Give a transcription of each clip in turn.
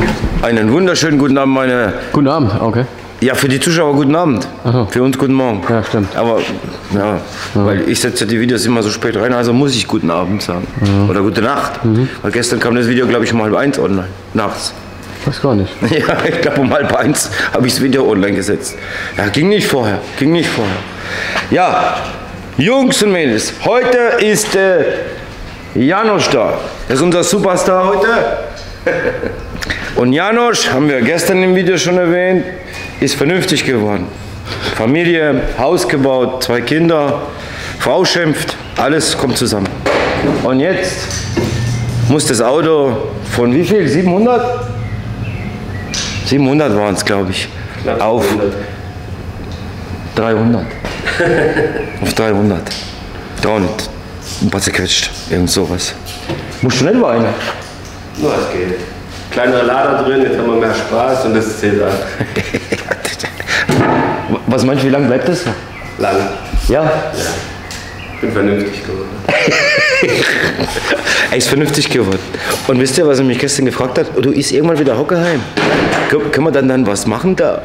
Einen wunderschönen guten Abend, meine... Guten Abend, okay. Ja, für die Zuschauer guten Abend. Aha. Für uns guten Morgen. Ja, stimmt. Aber, ja, weil ich setze die Videos immer so spät rein, also muss ich guten Abend sagen. Oder gute Nacht. Weil gestern kam das Video, glaube ich, um 12:30 online, nachts. Weiß gar nicht. Ja, ich glaube um 12:30 habe ich das Video online gesetzt. Ja, ging nicht vorher, Ja, Jungs und Mädels, heute ist Janosch da. Das ist unser Superstar heute. Und Janosch, haben wir gestern im Video schon erwähnt, ist vernünftig geworden. Familie, Haus gebaut, 2 Kinder, Frau schimpft, alles kommt zusammen. Und jetzt muss das Auto von wie viel? 700? 700 waren es, glaube ich. Auf 300. Auf 300. 300. Ein paar zerquetscht. Irgend sowas. Musst du nicht weinen? Nur es geht. Kleinere Lader drin, jetzt haben wir mehr Spaß und das zählt an. Was meinst du, wie lange bleibt das noch? Lang. Ja? Ja. Bin vernünftig geworden. Er ist vernünftig geworden. Und wisst ihr, was er mich gestern gefragt hat? Oh, du isst irgendwann wieder Hockerheim. Können wir dann was machen da?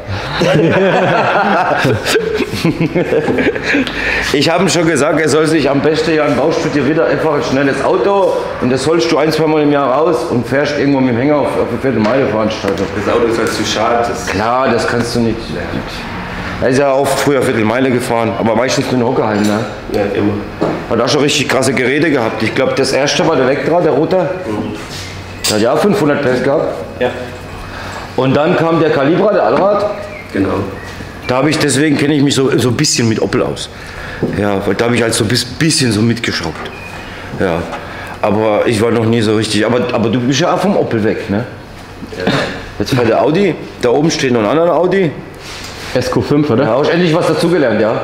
Ich habe ihm schon gesagt, er soll sich am besten ja baust du dir wieder einfach ein schnelles Auto und das holst du 1-2 Mal im Jahr raus und fährst irgendwo mit dem Hänger auf eine Viertelmeile-Veranstaltung. Das Auto ist halt zu schade. Klar, das kannst du nicht. Er ist ja auch früher Viertelmeile gefahren, aber meistens mit dem Hockerheim, ne? Ja, immer. Hat auch schon richtig krasse Geräte gehabt. Ich glaube, das erste war der Vectra, der rote. Der hat ja auch 500 PS gehabt. Ja. Und dann kam der Calibra, der Allrad. Genau. Da habe ich, deswegen kenne ich mich so ein bisschen mit Opel aus. Ja, weil da habe ich halt so ein bisschen so mitgeschraubt. Ja, aber ich war noch nie so richtig. Aber du bist ja auch vom Opel weg, ne? Ja. Jetzt bei der Audi, da oben steht noch ein anderer Audi. SQ5, oder? Da hast du endlich was dazugelernt, ja?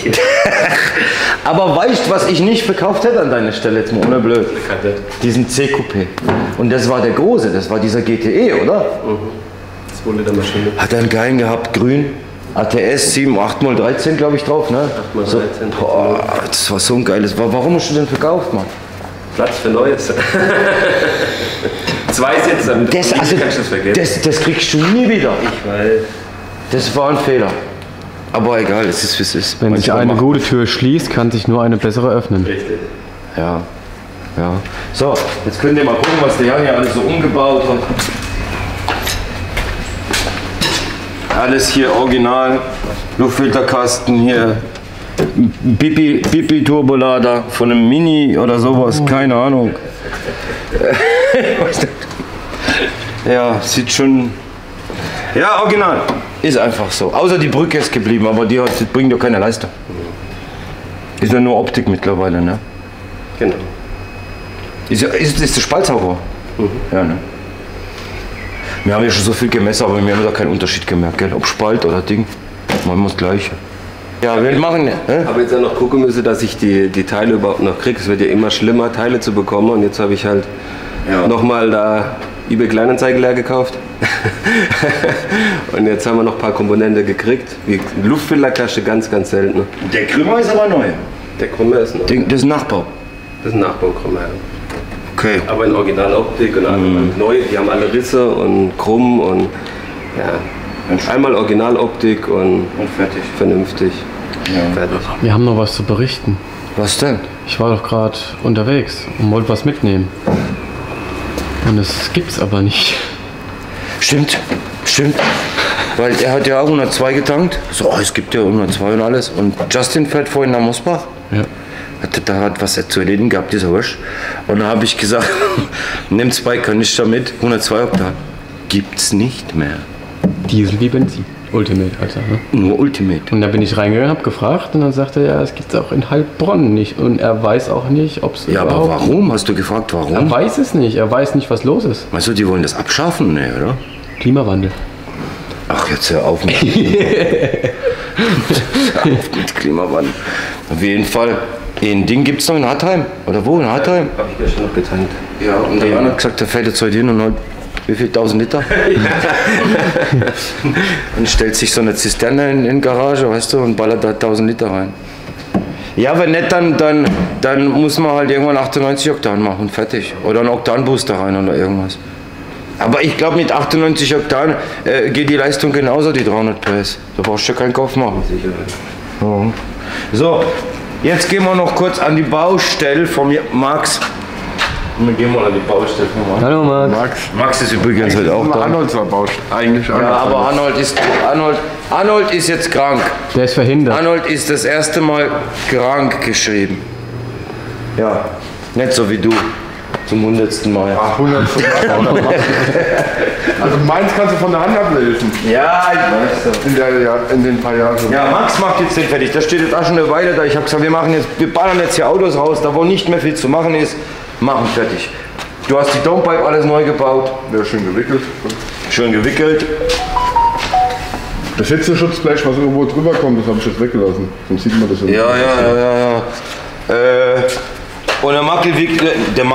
Aber weißt du, was ich nicht verkauft hätte an deiner Stelle, jetzt mal ohne blöd? Diesen C-Coupé. Und das war der große, das war dieser GTE, oder? Das wurde der Maschine. Hat er einen geilen gehabt, grün. ATS 7, 8x13, glaube ich, drauf, ne? 8x13. So, boah, das war so ein geiles. Warum hast du den verkauft, Mann? Platz für Neues. 2 Sitze, damit Das, also, kannst du das vergessen. das kriegst du nie wieder. Ich weiß. Das war ein Fehler. Aber egal, es ist wie es ist. Wenn sich Manchmal eine macht- gute Tür schließt, kann sich nur eine bessere öffnen. Richtig. Ja, ja. So, jetzt könnt ihr mal gucken, was der Jan hier alles so umgebaut hat. Alles hier original. Luftfilterkasten hier. Pipi Turbolader von einem Mini oder sowas, keine Ahnung. Ja, sieht schon. Ja, original. Ist einfach so. Außer die Brücke ist geblieben, aber die bringt doch keine Leistung. Ist ja nur Optik mittlerweile, ne? Genau. Ist der Spaltsauger? Ja, ne? Wir haben ja schon so viel gemessen, aber wir haben da keinen Unterschied gemerkt, gell? Ob Spalt oder Ding. Man muss gleich. Ja, wir machen. Aber jetzt auch noch gucken müssen, dass ich die Teile überhaupt noch kriege. Es wird ja immer schlimmer, Teile zu bekommen. Und jetzt habe ich halt nochmal da eBay Kleinanzeigen leer gekauft. Und jetzt haben wir noch ein paar Komponenten gekriegt. Wie Luftfilterkaste, ganz selten. Der Krümmer ist aber neu. Der Krümmer ist noch. Das ist ein Nachbau. Das ist ein Nachbaukrümmer, ja. Okay. Aber in Originaloptik und allgemein neu. Die haben alle Risse und krumm und ja. Einmal Originaloptik und fertig. vernünftig. Ja. Fertig. Wir haben noch was zu berichten. Was denn? Ich war doch gerade unterwegs und wollte was mitnehmen. Und das gibt's aber nicht. Stimmt. Weil er hat ja auch 102 getankt. So, es gibt ja 102 und alles. Und Justin fährt vorhin nach Mosbach. Ja. Da hat was zu erledigen gehabt, dieser Hirsch. Und dann habe ich gesagt, nimm 2 Kanister mit, 102 Oktan. Gibt's nicht mehr. Diesel wie Benzin. Ultimate, also. Ne? Nur Ultimate. Und da bin ich reingegangen, habe gefragt und dann sagte er, ja, es gibt's auch in Heilbronn nicht. Und er weiß auch nicht, ob es Ja, aber warum? Hast du gefragt, Er warum? weiß es nicht. Er weiß nicht, was los ist. Meinst du, die wollen das abschaffen? Nee, oder? Klimawandel. Ach, jetzt hör auf mit Klimawandel. Auf jeden Fall. Ein Ding gibt es noch in Hartheim. Oder wo? In Hartheim? Habe ich gestern noch getankt. Ja, und der Jan hat gesagt, der fährt jetzt heute hin und holt wie viel? 1000 Liter? Und stellt sich so eine Zisterne in die Garage, weißt du, und ballert da 1000 Liter rein. Ja, wenn nicht, dann muss man halt irgendwann 98 Oktan machen, fertig. Oder einen Oktanbooster rein oder irgendwas. Aber ich glaube, mit 98 Oktan geht die Leistung genauso, die 300 PS. Da brauchst du keinen Kopf machen. Ja. So, jetzt gehen wir noch kurz an die Baustelle von Max. Wir gehen mal an die Baustelle von Max. Hallo Max. Max ist übrigens heute auch da. Arnolds Baustelle. Eigentlich Ja, aber Arnold ist jetzt krank. Der ist verhindert. Arnold ist das erste Mal krank geschrieben. Ja, nicht so wie du. Zum 100. Mal. Ach, 100 Also meins kannst du von der Hand ablesen. Ja, ich weiß das. In den paar Jahren. Ja, Max macht jetzt den fertig. Das steht jetzt auch schon eine Weile da. Ich habe gesagt, wir ballern jetzt hier Autos raus, da wo nicht mehr viel zu machen ist, machen fertig. Du hast die Domepipe alles neu gebaut. Ja, schön gewickelt. Schön gewickelt. Das Hitzeschutzblech, was irgendwo drüber kommt, das habe ich jetzt weggelassen. Sonst sieht man das ja. Ja. Und der Mackel wickelt. Der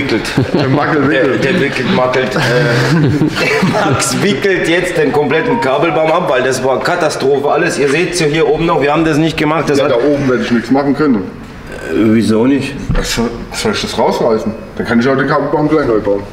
Max wickelt jetzt den kompletten Kabelbaum ab, weil das war Katastrophe alles. Ihr seht es ja hier oben noch, wir haben das nicht gemacht. Das Ja, da oben werde ich nichts machen können. Wieso nicht? Soll ich das rausreißen? Dann kann ich auch den Kabelbaum gleich neu bauen.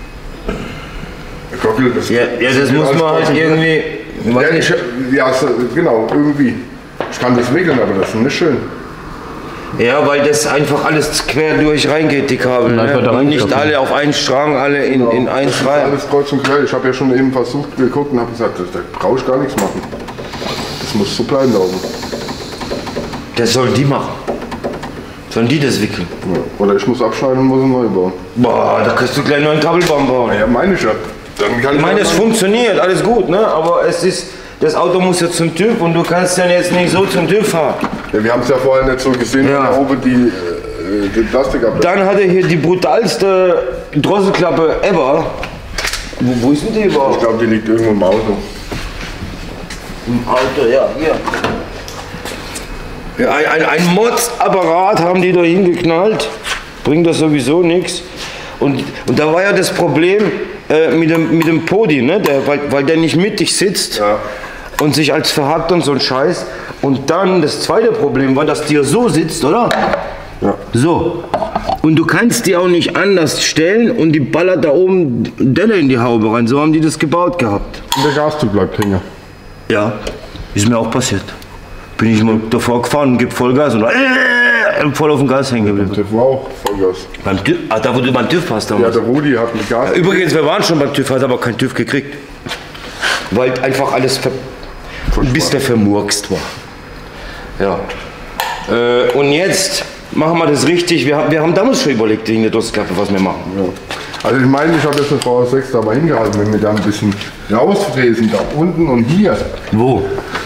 Gockel, das Das muss man halt irgendwie. Genau, irgendwie. Ich kann das wickeln, aber das ist nicht schön. Ja, weil das einfach alles quer durch reingeht, die Kabel. Ne? Und nicht alle auf einen Strang, alle in eins Das ist rein. alles kreuz und quer. Ich habe ja schon eben versucht, geguckt und habe gesagt, da brauche ich gar nichts machen. Das muss so bleiben da oben. Das sollen die machen. Sollen die das wickeln? Ja. Oder ich muss abschneiden und muss einen neu bauen. Boah, da kannst du gleich einen neuen Kabelbaum bauen. Ja, meine ich ja. Dann kann Ich meine, es funktioniert, alles gut, ne? Aber es ist, das Auto muss ja zum TÜV und du kannst dann jetzt nicht so zum TÜV fahren. Ja, wir haben es ja vorher nicht so gesehen, Ja. da oben die Plastik ab. Dann hat er hier die brutalste Drosselklappe ever. Wo ist denn die Ich überhaupt? glaube, die liegt irgendwo im Auto. Im Auto, ja, hier. Ja, ein Mods-Apparat haben die da hingeknallt. Bringt das sowieso nichts. Und da war ja das Problem mit dem Podi, ne? Weil der nicht mittig sitzt. Ja. Und sich als verhackt und so ein Scheiß. Und dann das zweite Problem war, dass die so sitzt, oder? Ja. So. Und du kannst die auch nicht anders stellen und die ballert da oben Delle in die Haube rein. So haben die das gebaut gehabt. Und der Gaszug bleibt hängen. Ja, ist mir auch passiert. Bin ich mal davor gefahren und gib Vollgas und voll auf dem Gas hängen geblieben. Der war auch Vollgas. Beim TÜV, da wo du beim TÜV warst Ja, damals. der Rudi hat mit Gas. Übrigens, wir waren schon beim TÜV, hat aber keinen TÜV gekriegt. Weil einfach alles bis der vermurkst war. Ja. Und jetzt machen wir das richtig. Wir haben damals schon überlegt, wegen der Dursklappe, was wir machen. Ja. Also ich meine, ich habe jetzt eine V6 da mal hingehalten, wenn wir da ein bisschen rausfräsen, da unten und hier. Wo?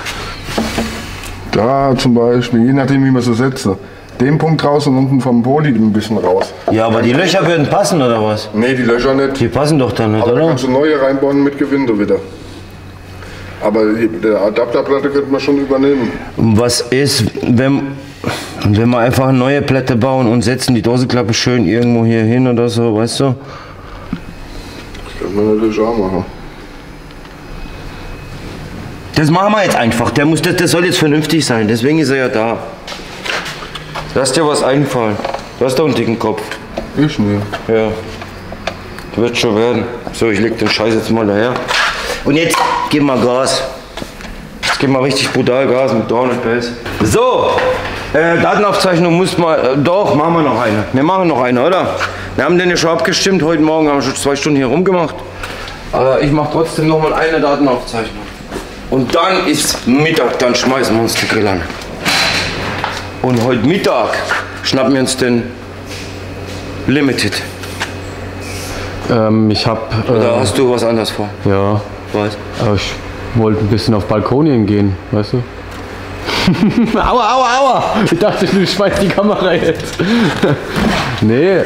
Da zum Beispiel, je nachdem wie man so setzt. Den Punkt raus und unten vom Poli ein bisschen raus. Ja, aber die Löcher würden passen, oder was? Ne, die Löcher nicht. Die passen doch dann nicht, Aber da oder? kannst du neue reinbauen mit Gewinde wieder. Aber der Adapterplatte könnte man schon übernehmen. Und was ist, wenn wir einfach eine neue Platte bauen und setzen die Dosenklappe schön irgendwo hier hin oder so, weißt du? Das könnte man natürlich auch machen. Das machen wir jetzt einfach. Das soll jetzt vernünftig sein, deswegen ist er ja da. Lass dir was einfallen. Du hast doch einen dicken Kopf. Ich ne. Ja. Wird schon werden. So, ich leg den Scheiß jetzt mal daher. Und jetzt gib mal Gas. Jetzt gib mal richtig brutal Gas mit 300 PS. So, Datenaufzeichnung muss man, doch, machen wir noch eine. Wir machen noch eine, oder? Wir haben den ja schon abgestimmt. Heute Morgen haben wir schon 2 Stunden hier rumgemacht. Aber ich mache trotzdem noch mal eine Datenaufzeichnung. Und dann ist Mittag, dann schmeißen wir uns die Grill an. Und heute Mittag schnappen wir uns den Limited. Ich habe. Oder hast du was anderes vor? Ja, Was? aber ich wollte ein bisschen auf Balkonien gehen, weißt du? Aua! Ich dachte, du schmeißt die Kamera jetzt. Nee.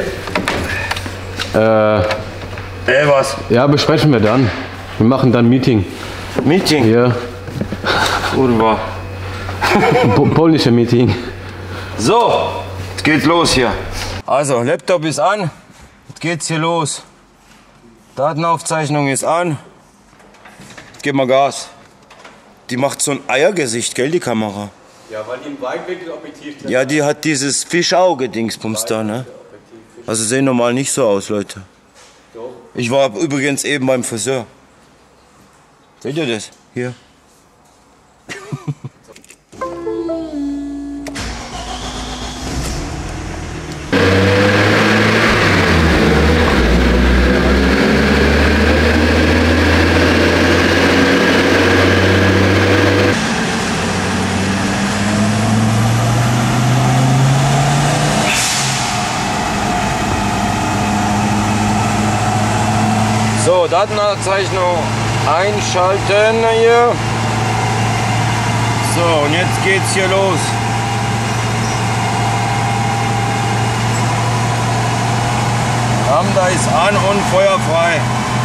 Was? Ja, besprechen wir dann. Wir machen dann Meeting. Meeting? Hier, Kurwa. polnische Meeting. So, jetzt geht's los hier. Also, Laptop ist an. Jetzt geht's hier los. Datenaufzeichnung ist an. Jetzt gib mal Gas. Die macht so ein Eiergesicht, gell, die Kamera? Ja, weil die im Weitwinkel Objektiv Ja, die hat dieses Fischauge-Dingsbums da, ne? Also sehen normal nicht so aus, Leute. doch. Ich war übrigens eben beim Friseur. Seht ihr das? Hier. So, Datenaufzeichnung einschalten hier. So, und jetzt geht's hier los. Lambda ist an und feuerfrei.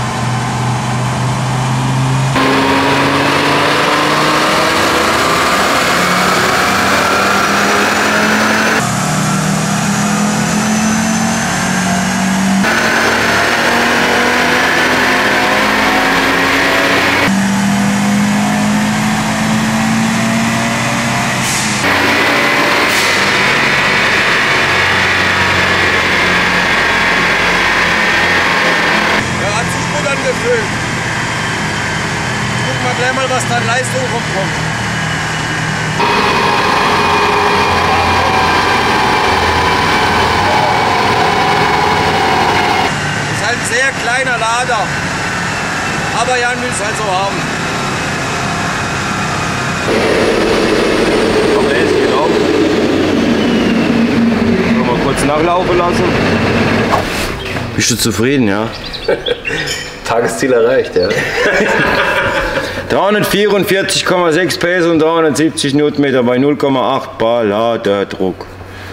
Guck mal gleich mal, was da an Leistung rumkommt. Ist halt ein sehr kleiner Lader. Aber Jan will es halt so haben. Aber er ist gelaufen. Mal kurz nachlaufen lassen. Bist du zufrieden, ja? Tagesziel erreicht, ja. 344,6 PS und 370 Newtonmeter bei 0,8 Bar Laderdruck.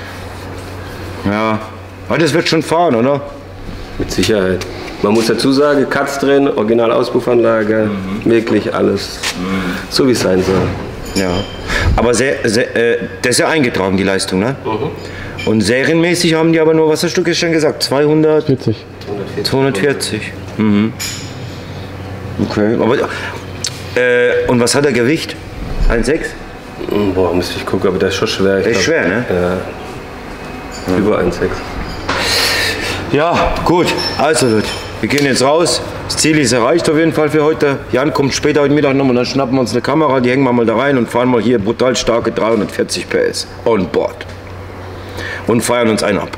Ja, aber das wird schon fahren, oder? Mit Sicherheit. Man muss dazu sagen, Katz drin, Original-Auspuffanlage, wirklich alles so wie es sein soll. Ja, aber das ist ja eingetragen, die Leistung, ne? Und serienmäßig haben die aber nur, was hast du gestern gesagt, 240. 240. Mhm. Okay, aber und was hat er Gewicht? 1,6? Boah, müsste ich gucken, aber der ist schon schwer. Der ist schwer, ne? Ja. Über 1,6. Ja, gut. Also Leute, wir gehen jetzt raus. Das Ziel ist erreicht auf jeden Fall für heute. Jan kommt später heute Mittag noch und dann schnappen wir uns eine Kamera, die hängen wir mal da rein und fahren mal hier brutal starke 340 PS on board. Und feiern uns einen ab.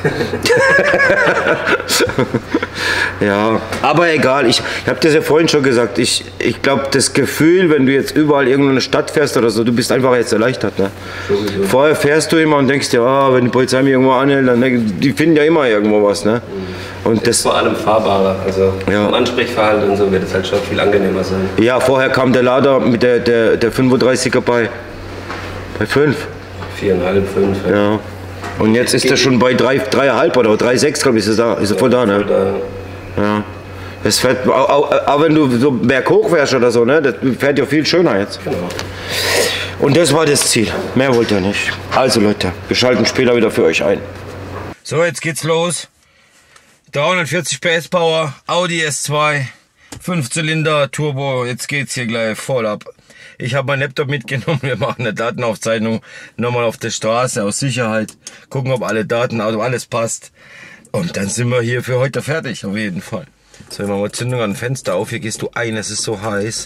Ja, aber egal, ich habe das ja vorhin schon gesagt, ich glaube, das Gefühl, wenn du jetzt überall irgendwo in eine Stadt fährst oder so, du bist einfach jetzt erleichtert. Ne? Vorher fährst du immer und denkst dir, wenn die Polizei mich irgendwo anhält, dann die finden ja immer irgendwo was. Ne? Und das vor allem fahrbarer, also vom Ansprechverhalten und so wird es halt schon viel angenehmer sein. Ja, vorher kam der Lader mit der 35er bei 5. 4,5, 5. Ja. Und jetzt ist er schon bei 3,5 oder 3,6, glaube ich, ist er voll da, ne? Ja. Das fährt, auch wenn du so berghoch fährst oder so, ne? Das fährt ja viel schöner jetzt. Genau. Und das war das Ziel. Mehr wollte er nicht. Also Leute, wir schalten später wieder für euch ein. So, jetzt geht's los. 340 PS Power, Audi S2, 5 Zylinder, Turbo. Jetzt geht's hier gleich voll ab. Ich habe meinen Laptop mitgenommen, wir machen eine Datenaufzeichnung nochmal auf der Straße aus Sicherheit, gucken, ob alle Daten, also alles passt. Und dann sind wir hier für heute fertig, auf jeden Fall. So, machen wir Zündung an Fenster auf, hier gehst du ein, es ist so heiß.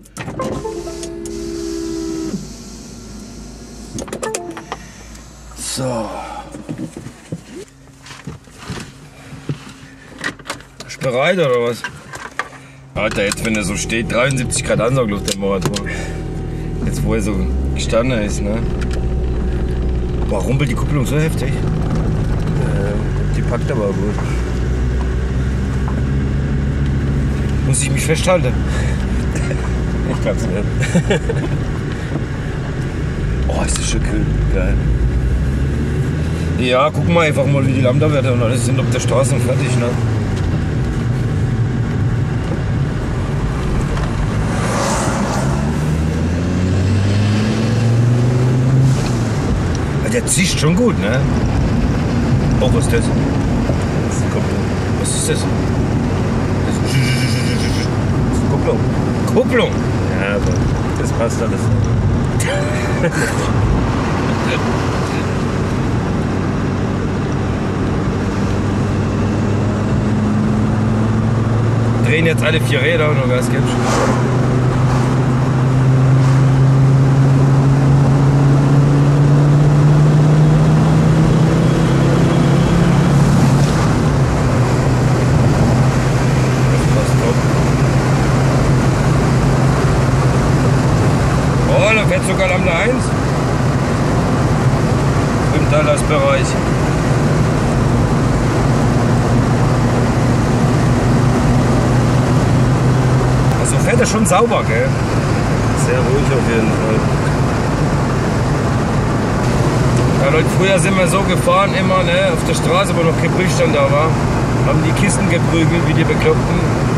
So. Bist du bereit oder was? Alter, jetzt wenn er so steht, 73 Grad Ansaugluft-Temperatur. Jetzt wo er so gestanden ist, ne? Boah, rumpelt die Kupplung so heftig. Die packt aber gut. Muss ich mich festhalten? Ich glaub's nicht. Oh, ist das schon kühl. Geil. Ja, gucken wir einfach mal, wie die Lambda-Werte und alles sind auf der Straße und fertig, ne? Der zischt schon gut, ne? Oh, was ist das? Was ist das? Das ist Kupplung. Kupplung! Ja, aber das passt alles. drehen jetzt alle 4 Räder und Gas gibt's. Oh, da fährt sogar Lambda 1 im Dallas-Bereich. Also fährt er schon sauber, gell? Sehr ruhig auf jeden Fall. Ja, Leute, früher sind wir so gefahren, immer ne, auf der Straße, wo noch Gebrüchstand da war, haben die Kisten geprügelt wie die Bekloppten.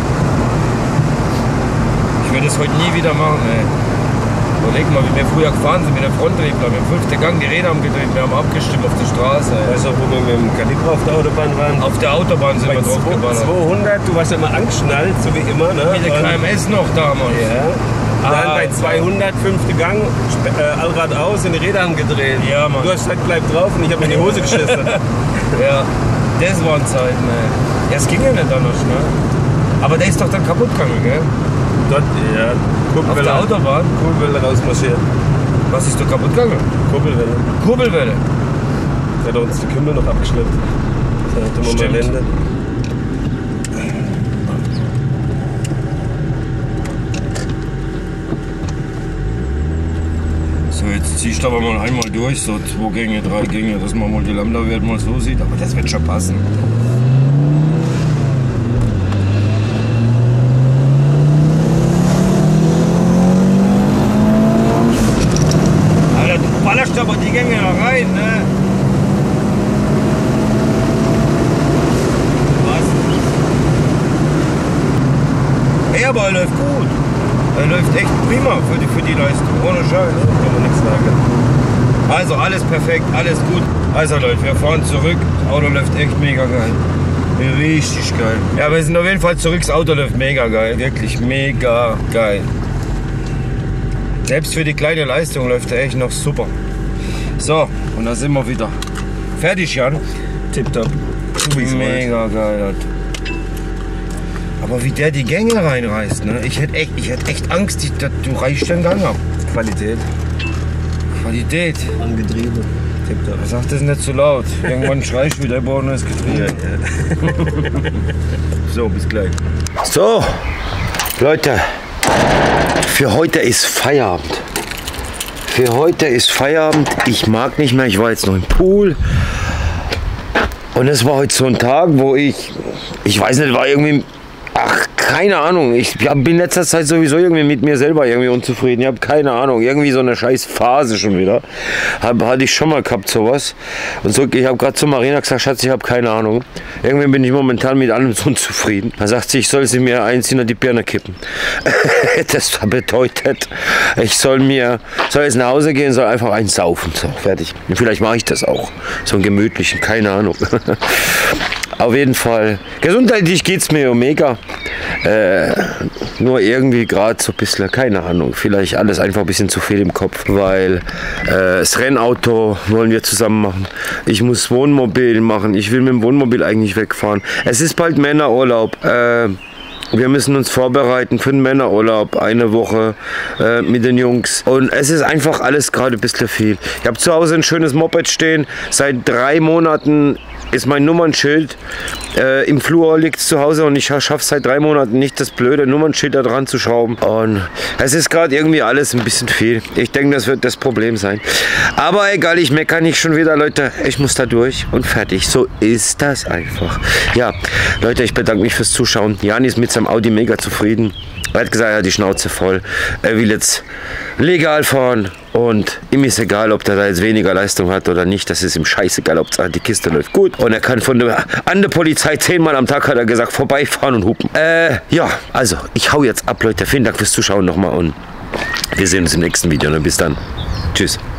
Ich würde das heute nie wieder machen, ey. Überleg mal, wie wir früher gefahren sind mit der Frontregler. Wir haben 5. Gang die Räder umgedreht, wir haben abgestimmt auf der Straße. Weißt du, wo wir mit dem Kaliber auf der Autobahn waren? Auf der Autobahn sind wir drauf geballert. 200, du warst ja immer angeschnallt, so wie immer, ne? Mit der KMS noch damals. Ja. Dann bei 200, 5. Gang, Allrad aus, in die Räder gedreht. Ja, Mann. Du hast gesagt, bleib drauf und ich habe in die Hose geschissen. Ja, das waren Zeiten, ey. Ja, es ging ja nicht anders, ne? Aber der ist doch dann kaputt gegangen, gell? Dort, ja. Auf der Autobahn? Kurbelwelle rausmarschiert. Was ist doch kaputt gegangen? Kurbelwelle. Kurbelwelle. Der hat uns die Kümmel noch abgeschleppt. Da hatte man mal Wände. So, jetzt ziehst du aber mal einmal durch, so 2 Gänge, 3 Gänge, dass man mal die Lambda-Wert mal so sieht. Aber das wird schon passen. Aber die Gänge noch rein, ne? Was? Ey, aber er läuft gut. Er läuft echt prima für die Leistung. Ohne Scheiß. Kann man nichts sagen. Also alles perfekt, alles gut. Also Leute, wir fahren zurück. Das Auto läuft echt mega geil. Richtig geil. Ja, wir sind auf jeden Fall zurück. Das Auto läuft mega geil. Wirklich mega geil. Selbst für die kleine Leistung läuft er echt noch super. So, und da sind wir wieder. Fertig, Jan? Tipptopp. Mega geil, Alter. Aber wie der die Gänge reinreißt, ne? Ich hätte echt Angst, du reißt den Gang ab. Qualität. Qualität. An Getriebe. Tipptopp. Er sagt das nicht zu laut. Irgendwann schreist du wieder, boah, neues Getriebe. Ja. So, bis gleich. So, Leute. Für heute ist Feierabend. Für heute ist Feierabend. Ich mag nicht mehr. Ich war jetzt noch im Pool. Und es war heute so ein Tag, wo ich weiß nicht, war irgendwie, ach, keine Ahnung. Ich bin in letzter Zeit sowieso irgendwie mit mir selber irgendwie unzufrieden. Ich habe keine Ahnung. Irgendwie so eine scheiß Phase schon wieder. Hatte ich schon mal gehabt, sowas. Und so, ich habe gerade zu Marina gesagt, Schatz, ich habe keine Ahnung. Irgendwie bin ich momentan mit allem so unzufrieden. Da sagt sie, ich soll sie mir einziehen und die Birne kippen. Das bedeutet, ich soll jetzt nach Hause gehen, soll einfach einen saufen. So, fertig. Und vielleicht mache ich das auch. So einen gemütlichen, keine Ahnung. Auf jeden Fall. Gesundheitlich geht es mir mega. Nur irgendwie gerade so ein bisschen, keine Ahnung, vielleicht alles einfach ein bisschen zu viel im Kopf, weil das Rennauto wollen wir zusammen machen. Ich muss Wohnmobil machen. Ich will mit dem Wohnmobil eigentlich wegfahren. Es ist bald Männerurlaub. Wir müssen uns vorbereiten für den Männerurlaub, eine Woche mit den Jungs. Und es ist einfach alles gerade ein bisschen viel. Ich habe zu Hause ein schönes Moped stehen. Seit 3 Monaten ist mein Nummernschild im Flur, liegt zu Hause und ich schaffe seit 3 Monaten nicht, das blöde Nummernschild da dran zu schrauben. Und es ist gerade irgendwie alles ein bisschen viel. Ich denke, das wird das Problem sein. Aber egal, ich meckere nicht schon wieder, Leute. Ich muss da durch und fertig. So ist das einfach. Ja, Leute, ich bedanke mich fürs Zuschauen. Jan ist mit seinem Audi mega zufrieden. Er hat gesagt, er hat die Schnauze voll. Er will jetzt legal fahren und ihm ist egal, ob der da jetzt weniger Leistung hat oder nicht. Das ist ihm scheißegal, ob die Kiste läuft gut. Und er kann an der Polizei 10-mal am Tag, hat er gesagt, vorbeifahren und hupen. Ja, also ich hau jetzt ab, Leute. Vielen Dank fürs Zuschauen nochmal und wir sehen uns im nächsten Video. Und bis dann. Tschüss.